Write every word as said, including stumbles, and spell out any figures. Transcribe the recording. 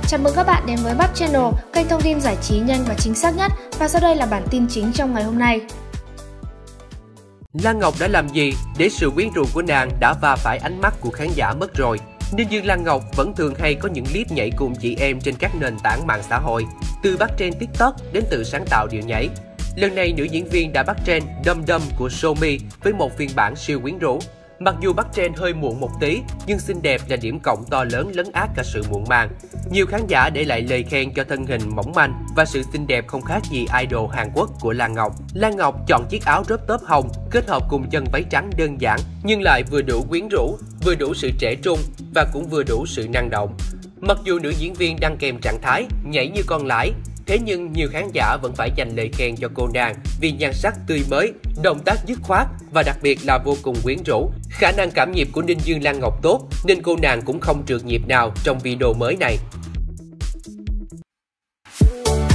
Chào mừng các bạn đến với Bắp Channel, kênh thông tin giải trí nhanh và chính xác nhất. Và sau đây là bản tin chính trong ngày hôm nay. Lan Ngọc đã làm gì để sự quyến rũ của nàng đã va phải ánh mắt của khán giả mất rồi? Ninh Dương Lan Ngọc vẫn thường hay có những clip nhảy cùng chị em trên các nền tảng mạng xã hội, từ bắt trend TikTok đến tự sáng tạo điệu nhảy. Lần này, nữ diễn viên đã bắt trend Đâm Đâm của Show Me với một phiên bản siêu quyến rũ. Mặc dù bắt trend hơi muộn một tí, nhưng xinh đẹp là điểm cộng to lớn lấn át cả sự muộn màng. Nhiều khán giả để lại lời khen cho thân hình mỏng manh và sự xinh đẹp không khác gì idol Hàn Quốc của Lan Ngọc. Lan Ngọc chọn chiếc áo crop top hồng kết hợp cùng chân váy trắng đơn giản nhưng lại vừa đủ quyến rũ, vừa đủ sự trẻ trung và cũng vừa đủ sự năng động. Mặc dù nữ diễn viên đăng kèm trạng thái nhảy như con lãi, thế nhưng nhiều khán giả vẫn phải dành lời khen cho cô nàng vì nhan sắc tươi mới, động tác dứt khoát và đặc biệt là vô cùng quyến rũ. Khả năng cảm nhịp của Ninh Dương Lan Ngọc tốt nên cô nàng cũng không trượt nhịp nào trong video mới này.